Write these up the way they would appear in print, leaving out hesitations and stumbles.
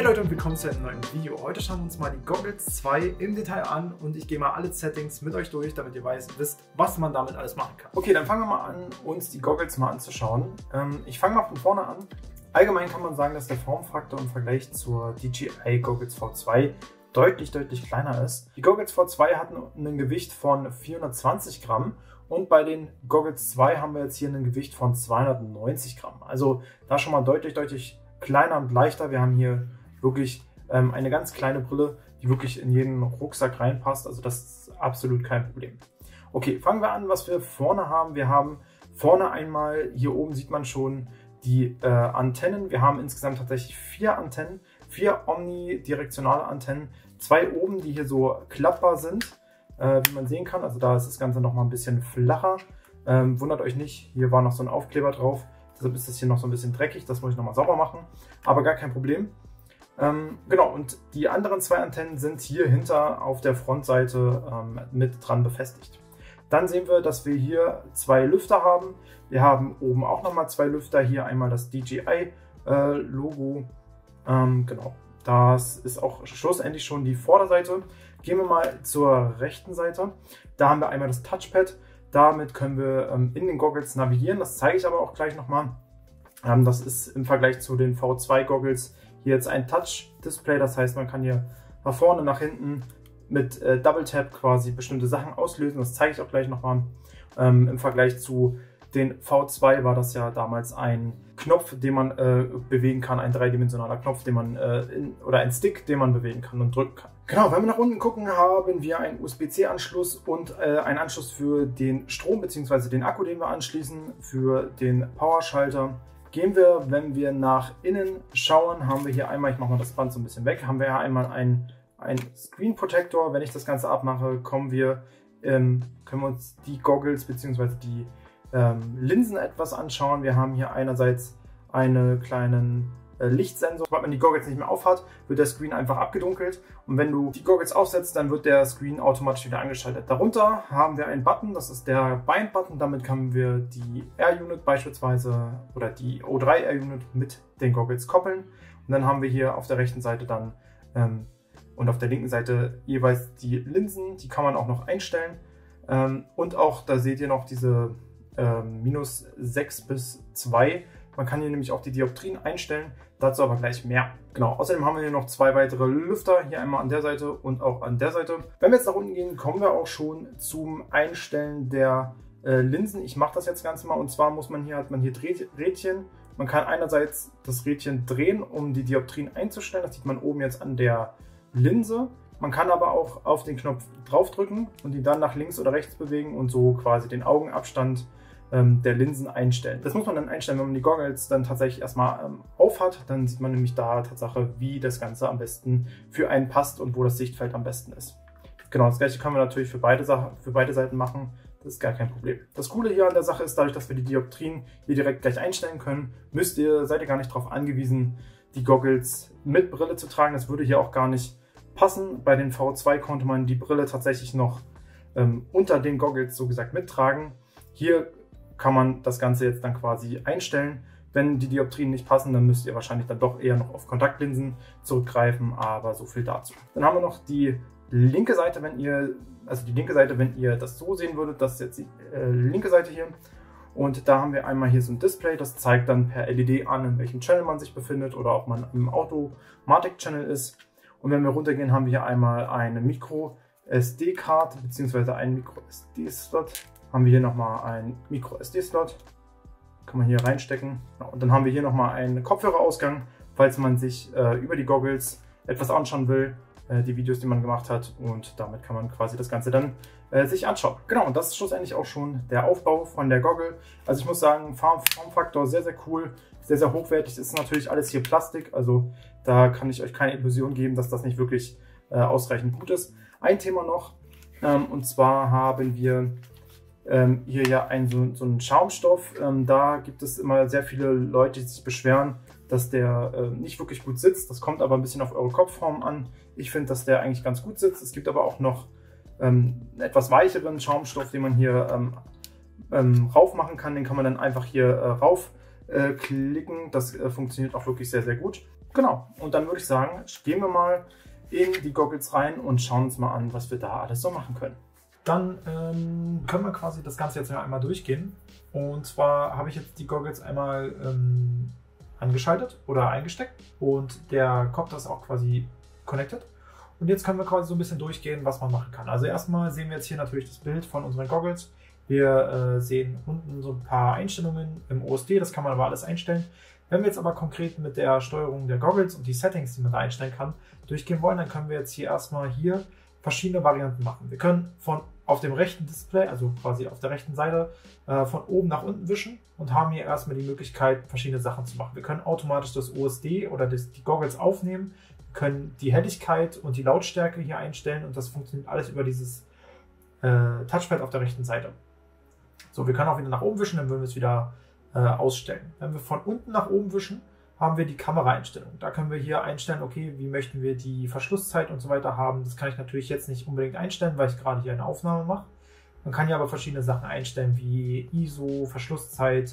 Leute und willkommen zu einem neuen Video. Heute schauen wir uns mal die Goggles 2 im Detail an und ich gehe mal alle Settings mit euch durch, damit ihr wisst, was man damit alles machen kann. Okay, dann fangen wir mal an, uns die Goggles mal anzuschauen. Ich fange mal von vorne an. Allgemein kann man sagen, dass der Formfaktor im Vergleich zur DJI Goggles V2 deutlich kleiner ist. Die Goggles V2 hatten ein Gewicht von 420 Gramm und bei den Goggles 2 haben wir jetzt hier ein Gewicht von 290 Gramm. Also da schon mal deutlich kleiner und leichter. Wir haben hier wirklich eine ganz kleine Brille, die wirklich in jeden Rucksack reinpasst. Also das ist absolut kein Problem. Okay, fangen wir an, was wir vorne haben. Wir haben vorne einmal, hier oben sieht man schon die Antennen. Wir haben insgesamt tatsächlich 4 Antennen, 4 omnidirektionale Antennen. 2 oben, die hier so klappbar sind, wie man sehen kann. Also da ist das Ganze nochmal ein bisschen flacher. Wundert euch nicht, hier war noch so ein Aufkleber drauf. Deshalb ist das hier noch so ein bisschen dreckig, das muss ich nochmal sauber machen, aber gar kein Problem. Genau, und die anderen 2 Antennen sind hier hinter auf der Frontseite mit dran befestigt. Dann sehen wir, dass wir hier 2 Lüfter haben. Wir haben oben auch nochmal 2 Lüfter, hier einmal das DJI Logo. Genau, das ist auch schlussendlich schon die Vorderseite. Gehen wir mal zur rechten Seite. Da haben wir einmal das Touchpad. Damit können wir in den Goggles navigieren, das zeige ich aber auch gleich nochmal. Das ist im Vergleich zu den V2 Goggles hier jetzt ein Touch-Display, das heißt, man kann hier nach vorne, nach hinten mit Double Tap quasi bestimmte Sachen auslösen, das zeige ich auch gleich nochmal. Im Vergleich zu den V2 war das ja damals ein Knopf, den man bewegen kann, ein dreidimensionaler Knopf, den man oder ein Stick, den man bewegen kann und drücken kann. Genau, wenn wir nach unten gucken, haben wir einen USB-C-Anschluss und einen Anschluss für den Strom bzw. den Akku, den wir anschließen, für den Powerschalter. Gehen wir, wenn wir nach innen schauen, haben wir hier einmal, ich mache mal das Band so ein bisschen weg, haben wir ja einmal einen Screen Protector. Wenn ich das Ganze abmache, können wir uns die Goggles bzw. die Linsen etwas anschauen. Wir haben hier einerseits einen kleinen Lichtsensor. Sobald man die Goggles nicht mehr aufhat, wird der Screen einfach abgedunkelt. Und wenn du die Goggles aufsetzt, dann wird der Screen automatisch wieder angeschaltet. Darunter haben wir einen Button, das ist der Bind-Button. Damit können wir die Air-Unit beispielsweise oder die O3 Air-Unit mit den Goggles koppeln. Und dann haben wir hier auf der rechten Seite dann und auf der linken Seite jeweils die Linsen. Die kann man auch noch einstellen. Und auch, da seht ihr noch diese -6 bis 2. Man kann hier nämlich auch die Dioptrien einstellen, dazu aber gleich mehr. Genau, außerdem haben wir hier noch 2 weitere Lüfter, hier einmal an der Seite und auch an der Seite. Wenn wir jetzt nach unten gehen, kommen wir auch schon zum Einstellen der Linsen. Ich mache das jetzt ganz mal, und zwar hat man hier Rädchen. Man kann einerseits das Rädchen drehen, um die Dioptrien einzustellen. Das sieht man oben jetzt an der Linse. Man kann aber auch auf den Knopf draufdrücken und die dann nach links oder rechts bewegen und so quasi den Augenabstand der Linsen einstellen. Das muss man dann einstellen, wenn man die Goggles dann tatsächlich erstmal auf hat. Dann sieht man nämlich da Tatsache, wie das Ganze am besten für einen passt und wo das Sichtfeld am besten ist. Genau, das gleiche können wir natürlich für beide Seiten machen. Das ist gar kein Problem. Das Coole hier an der Sache ist, dadurch, dass wir die Dioptrien hier direkt gleich einstellen können, seid ihr gar nicht darauf angewiesen, die Goggles mit Brille zu tragen. Das würde hier auch gar nicht passen. Bei den V2 konnte man die Brille tatsächlich noch unter den Goggles so gesagt mittragen. Hier kann man das Ganze jetzt dann quasi einstellen. Wenn die Dioptrien nicht passen, dann müsst ihr wahrscheinlich dann doch eher noch auf Kontaktlinsen zurückgreifen, aber so viel dazu. Dann haben wir noch die linke Seite, wenn ihr das so sehen würdet, das ist jetzt die linke Seite hier. Und da haben wir einmal hier so ein Display, das zeigt dann per LED an, in welchem Channel man sich befindet oder ob man im Automatic-Channel ist. Und wenn wir runtergehen, haben wir hier einmal eine Micro-SD-Card bzw. einen Micro-SD-Slot. Haben wir hier nochmal einen Micro-SD-Slot, kann man hier reinstecken. Und dann haben wir hier nochmal einen Kopfhörerausgang, falls man sich über die Goggles etwas anschauen will, die Videos, die man gemacht hat, und damit kann man quasi das Ganze dann sich anschauen. Genau, und das ist schlussendlich auch schon der Aufbau von der Goggle. Also ich muss sagen, Formfaktor sehr cool, sehr hochwertig. Das ist natürlich alles hier Plastik, also da kann ich euch keine Illusion geben, dass das nicht wirklich ausreichend gut ist. Ein Thema noch, und zwar haben wir hier ja so einen Schaumstoff. Da gibt es immer sehr viele Leute, die sich beschweren, dass der nicht wirklich gut sitzt. Das kommt aber ein bisschen auf eure Kopfform an. Ich finde, dass der eigentlich ganz gut sitzt. Es gibt aber auch noch einen etwas weicheren Schaumstoff, den man hier rauf machen kann. Den kann man dann einfach hier rauf klicken. Das funktioniert auch wirklich sehr gut. Genau, und dann würde ich sagen, gehen wir mal in die Goggles rein und schauen uns mal an, was wir da alles so machen können. Dann können wir quasi das Ganze jetzt einmal durchgehen. Und zwar habe ich jetzt die Goggles einmal angeschaltet oder eingesteckt und der Kopter ist auch quasi connected. Und jetzt können wir quasi so ein bisschen durchgehen, was man machen kann. Also erstmal sehen wir jetzt hier natürlich das Bild von unseren Goggles. Wir sehen unten so ein paar Einstellungen im OSD, das kann man aber alles einstellen. Wenn wir jetzt aber konkret mit der Steuerung der Goggles und die Settings, die man da einstellen kann, durchgehen wollen, dann können wir jetzt hier erstmal hier verschiedene Varianten machen. Wir können auf dem rechten Display, also quasi auf der rechten Seite, von oben nach unten wischen und haben hier erstmal die Möglichkeit, verschiedene Sachen zu machen. Wir können automatisch das OSD oder die Goggles aufnehmen, wir können die Helligkeit und die Lautstärke hier einstellen und das funktioniert alles über dieses Touchpad auf der rechten Seite. So, wir können auch wieder nach oben wischen, dann würden wir es wieder ausstellen. Wenn wir von unten nach oben wischen, haben wir die Kameraeinstellung. Da können wir hier einstellen, okay, wie möchten wir die Verschlusszeit und so weiter haben. Das kann ich natürlich jetzt nicht unbedingt einstellen, weil ich gerade hier eine Aufnahme mache. Man kann hier aber verschiedene Sachen einstellen, wie ISO, Verschlusszeit,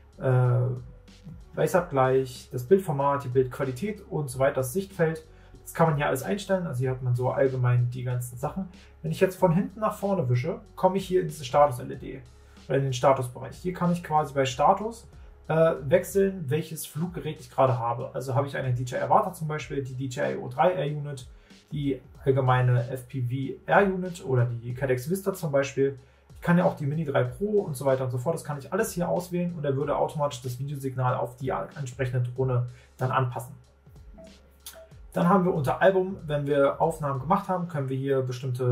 Weißabgleich, das Bildformat, die Bildqualität und so weiter, das Sichtfeld. Das kann man hier alles einstellen, also hier hat man so allgemein die ganzen Sachen. Wenn ich jetzt von hinten nach vorne wische, komme ich hier in diese Status-LED. Oder in den Statusbereich. Hier kann ich quasi bei Status wechseln, welches Fluggerät ich gerade habe. Also habe ich eine DJI Avata zum Beispiel, die DJI O3 Air Unit, die allgemeine FPV Air Unit oder die Cadex Vista zum Beispiel. Ich kann ja auch die Mini 3 Pro und so weiter und so fort. Das kann ich alles hier auswählen und er würde automatisch das Videosignal auf die entsprechende Drohne dann anpassen. Dann haben wir unter Album, wenn wir Aufnahmen gemacht haben, können wir hier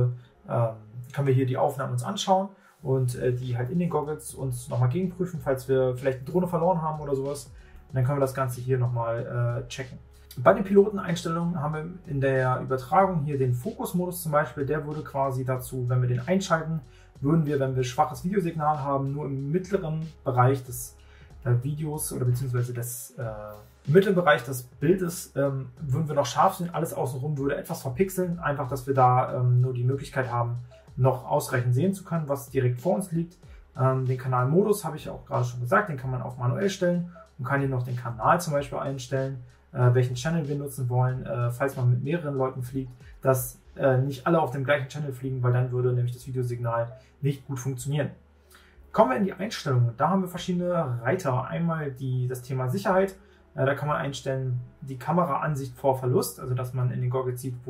die Aufnahmen uns anschauen und die halt in den Goggles uns nochmal gegenprüfen, falls wir vielleicht eine Drohne verloren haben oder sowas. Und dann können wir das Ganze hier nochmal checken. Bei den Piloteneinstellungen haben wir in der Übertragung hier den Fokusmodus zum Beispiel. Der würde quasi dazu, wenn wir den einschalten, würden wir, wenn wir schwaches Videosignal haben, nur im mittleren Bereich des Videos oder beziehungsweise im mittleren Bereich des Bildes würden wir noch scharf sehen. Alles außenrum würde etwas verpixeln, einfach, dass wir da nur die Möglichkeit haben, noch ausreichend sehen zu können, was direkt vor uns liegt. Den Kanalmodus habe ich auch gerade schon gesagt, den kann man auf manuell stellen und kann hier noch den Kanal zum Beispiel einstellen, welchen Channel wir nutzen wollen, falls man mit mehreren Leuten fliegt, dass nicht alle auf dem gleichen Channel fliegen, weil dann würde nämlich das Videosignal nicht gut funktionieren. Kommen wir in die Einstellungen. Da haben wir verschiedene Reiter. Einmal das Thema Sicherheit. Da kann man einstellen die Kameraansicht vor Verlust, also dass man in den Goggles sieht,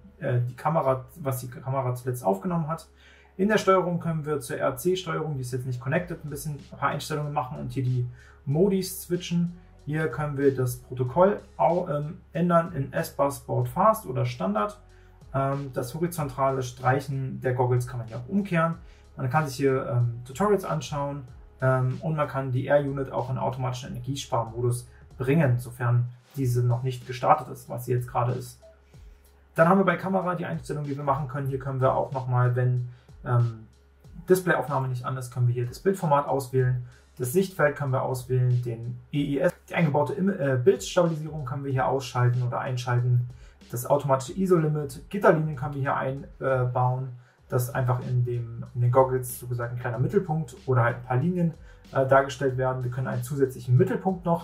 was die Kamera zuletzt aufgenommen hat. In der Steuerung können wir zur RC-Steuerung, die ist jetzt nicht connected, ein paar Einstellungen machen und hier die Modis switchen. Hier können wir das Protokoll ändern in S-Bar, Sport, Fast oder Standard. Das horizontale Streichen der Goggles kann man hier auch umkehren. Man kann sich hier Tutorials anschauen und man kann die Air Unit auch in automatischen Energiesparmodus bringen, sofern diese noch nicht gestartet ist, was sie jetzt gerade ist. Dann haben wir bei Kamera die Einstellung, die wir machen können. Hier können wir auch nochmal, wenn Displayaufnahme nicht an ist, können wir hier das Bildformat auswählen. Das Sichtfeld können wir auswählen, den EIS, die eingebaute Bildstabilisierung können wir hier ausschalten oder einschalten. Das automatische ISO-Limit, Gitterlinien können wir hier einbauen, dass einfach in den Goggles so gesagt ein kleiner Mittelpunkt oder halt ein paar Linien dargestellt werden. Wir können einen zusätzlichen Mittelpunkt noch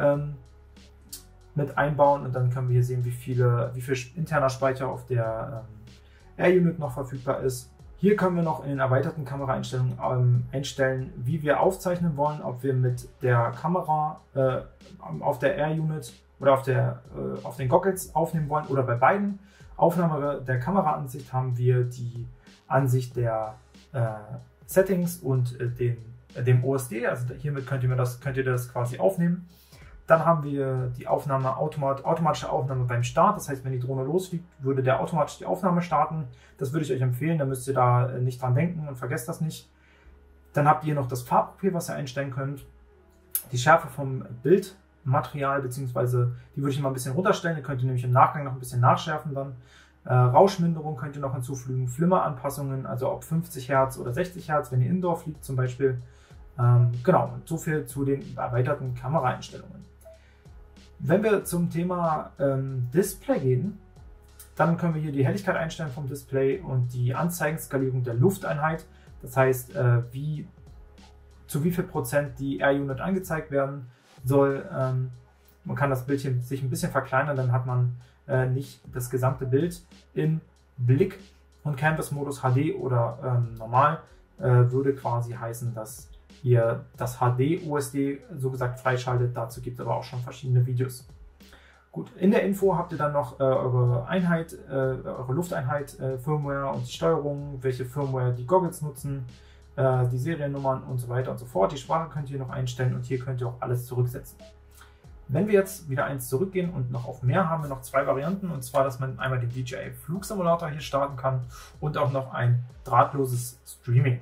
mit einbauen und dann können wir hier sehen, wie viel interner Speicher auf der Air Unit noch verfügbar ist. Hier können wir noch in den erweiterten Kameraeinstellungen einstellen, wie wir aufzeichnen wollen, ob wir mit der Kamera auf der Air Unit oder auf den Goggles aufnehmen wollen oder bei beiden. Aufnahme der Kameraansicht haben wir die Ansicht der Settings und dem OSD, also hiermit könnt ihr das quasi aufnehmen. Dann haben wir die automatische Aufnahme beim Start. Das heißt, wenn die Drohne losfliegt, würde der automatisch die Aufnahme starten. Das würde ich euch empfehlen, da müsst ihr da nicht dran denken und vergesst das nicht. Dann habt ihr noch das Farbprofil, was ihr einstellen könnt. Die Schärfe vom Bildmaterial, beziehungsweise die würde ich mal ein bisschen runterstellen. Ihr könnt nämlich im Nachgang noch ein bisschen nachschärfen dann. Rauschminderung könnt ihr noch hinzufügen. Flimmeranpassungen, also ob 50 Hertz oder 60 Hertz, wenn ihr Indoor fliegt zum Beispiel. Genau, und so viel zu den erweiterten Kameraeinstellungen. Wenn wir zum Thema Display gehen, dann können wir hier die Helligkeit einstellen vom Display und die Anzeigenskalierung der Lufteinheit. Das heißt, zu wie viel Prozent die Air Unit angezeigt werden soll. Man kann das Bildchen sich ein bisschen verkleinern, dann hat man nicht das gesamte Bild im Blick. Und Canvas-Modus HD oder normal würde quasi heißen, dass ihr das HD-USD so gesagt freischaltet. Dazu gibt es aber auch schon verschiedene Videos. Gut, in der Info habt ihr dann noch eure Einheit, eure Lufteinheit, Firmware und die Steuerung, welche Firmware die Goggles nutzen, die Seriennummern und so weiter und so fort. Die Sprache könnt ihr noch einstellen und hier könnt ihr auch alles zurücksetzen. Wenn wir jetzt wieder eins zurückgehen und noch auf mehr, haben wir noch zwei Varianten, und zwar, dass man einmal den DJI Flugsimulator hier starten kann und auch noch ein drahtloses Streaming.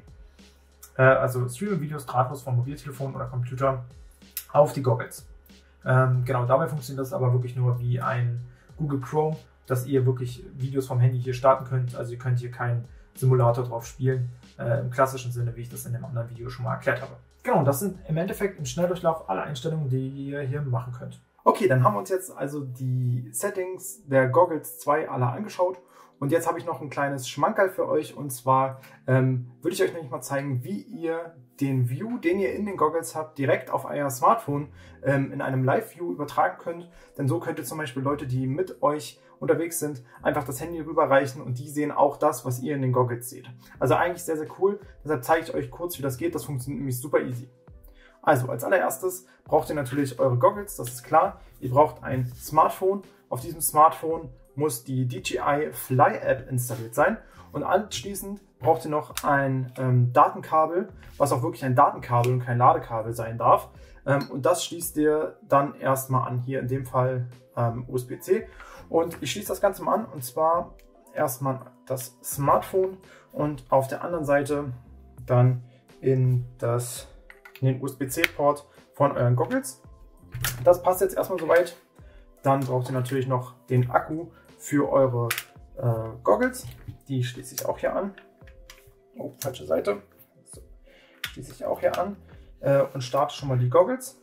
Also Streaming-Videos drahtlos vom Mobiltelefon oder Computer auf die Goggles. Genau, dabei funktioniert das aber wirklich nur wie ein Google Chrome, dass ihr wirklich Videos vom Handy hier starten könnt. Also ihr könnt hier keinen Simulator drauf spielen, im klassischen Sinne, wie ich das in dem anderen Video schon mal erklärt habe. Genau, das sind im Endeffekt im Schnelldurchlauf alle Einstellungen, die ihr hier machen könnt. Okay, dann haben wir uns jetzt also die Settings der Goggles 2 alle angeschaut. Und jetzt habe ich noch ein kleines Schmankerl für euch, und zwar würde ich euch nämlich mal zeigen, wie ihr den View, den ihr in den Goggles habt, direkt auf euer Smartphone in einem Live-View übertragen könnt. Denn so könnt ihr zum Beispiel Leute, die mit euch unterwegs sind, einfach das Handy rüberreichen und die sehen auch das, was ihr in den Goggles seht. Also eigentlich sehr, sehr cool. Deshalb zeige ich euch kurz, wie das geht. Das funktioniert nämlich super easy. Also als allererstes braucht ihr natürlich eure Goggles, das ist klar. Ihr braucht ein Smartphone. Auf diesem Smartphone muss die DJI Fly App installiert sein. Und anschließend braucht ihr noch ein Datenkabel, was auch wirklich ein Datenkabel und kein Ladekabel sein darf. Und das schließt ihr dann erstmal an, hier in dem Fall USB-C. Und ich schließe das Ganze mal an, und zwar erstmal das Smartphone und auf der anderen Seite dann in den USB-C-Port von euren Goggles. Das passt jetzt erstmal soweit. Dann braucht ihr natürlich noch den Akku für eure Goggles. Die schließe ich auch hier an. Oh, falsche Seite. So, schließe ich auch hier an und starte schon mal die Goggles.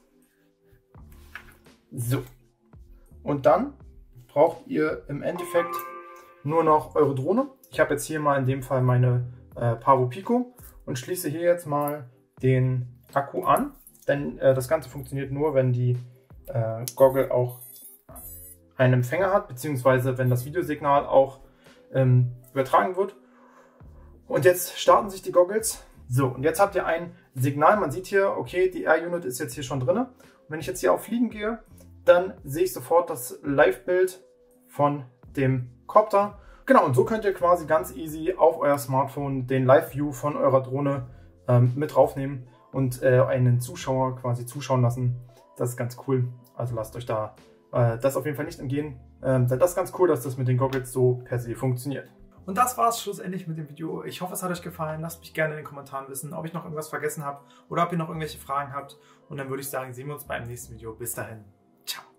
So. Und dann braucht ihr im Endeffekt nur noch eure Drohne. Ich habe jetzt hier mal in dem Fall meine Pavo Pico und schließe hier jetzt mal den Akku an, denn das Ganze funktioniert nur, wenn die Goggle auch einen Empfänger hat, beziehungsweise wenn das Videosignal auch übertragen wird. Und jetzt starten sich die Goggles. So, und jetzt habt ihr ein Signal. Man sieht hier, okay, die Air-Unit ist jetzt hier schon drin. Und wenn ich jetzt hier auf Fliegen gehe, dann sehe ich sofort das Live-Bild von dem Copter. Genau, und so könnt ihr quasi ganz easy auf euer Smartphone den Live-View von eurer Drohne mit draufnehmen und einen Zuschauer quasi zuschauen lassen. Das ist ganz cool. Also lasst euch da das auf jeden Fall nicht entgehen. Denn das ist ganz cool, dass das mit den Goggles so per se funktioniert. Und das war es schlussendlich mit dem Video. Ich hoffe, es hat euch gefallen. Lasst mich gerne in den Kommentaren wissen, ob ich noch irgendwas vergessen habe oder ob ihr noch irgendwelche Fragen habt. Und dann würde ich sagen, sehen wir uns beim nächsten Video. Bis dahin. Ciao.